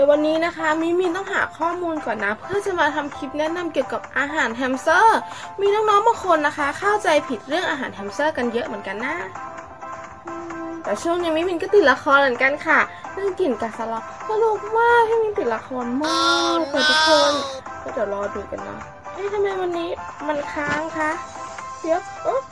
ยววันนี้นะคะมินต้องหาข้อมูลก่อนนะเพื่อจะมาทำคลิปแนะนำเกี่ยวกับอาหารแฮมสเตอร์มีน้องๆบางคนนะคะเข้าใจผิดเรื่องอาหารแฮมสเตอร์กันเยอะเหมือนกันนะแต่ช่วงนี้มินก็ติดละครเหมือนกันค่ะเรื่องกลิ่นกาสลอสนุกมากที่มินติดละครมากเลยทุกคนก็เดี๋ยวรอดูกันนะทำไมวันนี้มันค้างคะเดี๋ยว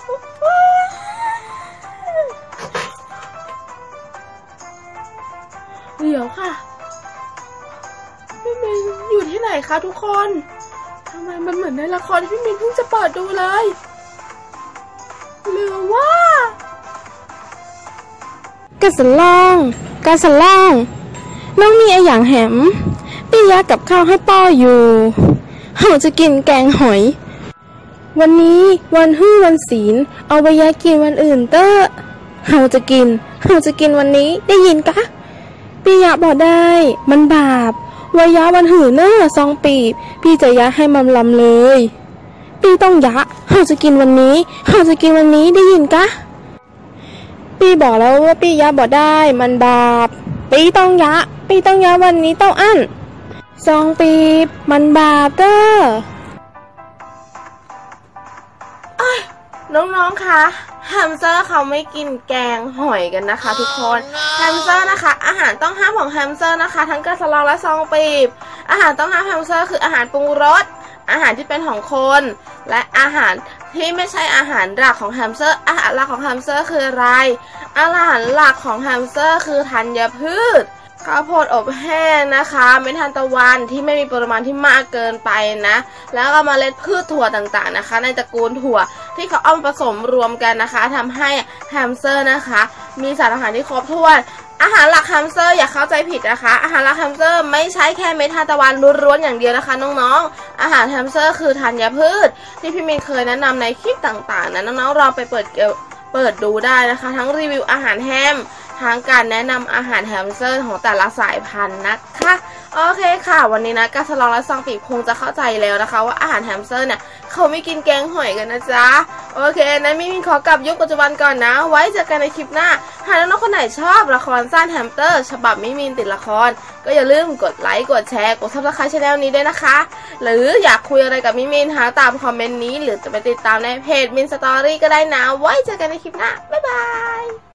ค่ะพี่มินอยู่ที่ไหนคะทุกคนทำไมมันเหมือนในละครที่พี่มินเพิ่งจะเปิดดูเลยหรือว่ากาสลองน้องมีอะไรอย่างแหมพี่ยักกับข้าวให้ป้ออยู่เขาจะกินแกงหอยวันนี้วันวันศีลเอาไปยักกินวันอื่นเต้อเขาจะกินวันนี้ได้ยินกะพี่ยะบอกได้มันบาปวายะวันหือเนอซองปีบพี่จะยะให้มันลำเลยพี่ต้องยะเขาจะกินวันนี้ได้ยินกะพี่บอกแล้วว่าพี่ยะบอกได้มันบาปพี่ต้องยะวันนี้ต้องอั้นซองปีบมันบาปเด้อน้องๆคะแฮมสเตอร์เขาไม่กินแกงหอยกันนะคะทุกคนแฮมสเตอร์นะคะอาหารต้องห้ามของแฮมสเตอร์นะคะทั้งกระสลองและซองปีบอาหารต้องห้ามแฮมสเตอร์คืออาหารปรุงรสอาหารที่เป็นของคนและอาหารที่ไม่ใช่อาหารหลักของแฮมสเตอร์อาหารหลักของแฮมสเตอร์คืออะไรอาหารหลักของแฮมสเตอร์คือธัญพืชข้าวโพดอบแห้งนะคะเม็ดทานตะวันที่ไม่มีปริมาณที่มากเกินไปนะแล้วก็เมล็ดพืชถั่วต่างๆนะคะในตระกูลถั่วที่เขาเอามาผสมรวมกันนะคะทำให้แฮมสเตอร์นะคะมีสารอาหารที่ครบถ้วนอาหารหลักแฮมสเตอร์อย่าเข้าใจผิดนะคะอาหารหลักแฮมสเตอร์ไม่ใช่แค่เม็ดทานตะวันล้วนๆอย่างเดียวนะคะน้องๆอาหารแฮมสเตอร์คือธัญพืชที่พี่มินเคยแนะนำในคลิปต่างๆนะน้องๆลองไปเปิดดูได้นะคะทั้งรีวิวอาหารแฮมทั้งการแนะนำอาหารแฮมสเตอร์ของแต่ละสายพันธุ์นะคะโอเคค่ะวันนี้นะกาสลองและซองปีบคงจะเข้าใจแล้วนะคะว่าอาหารแฮมสเตอร์เนี่ยเขาไม่กินแกงหอยกันนะจ๊ะโอเคนะมินขอกลับยุคปัจจุบันก่อนนะไว้เจอกันในคลิปหน้าหากน้องๆคนไหนชอบละครสั้นแฮมสเตอร์ฉบับมินติดละครก็อย่าลืมกดไลค์กดแชร์กดซับสไครต์ช่องนี้ด้วยนะคะหรืออยากคุยอะไรกับมินหาตามคอมเมนต์นี้หรือจะไปติดตามในเพจมินสตอรี่ก็ได้นะไว้เจอกันในคลิปหน้าบ๊ายบาย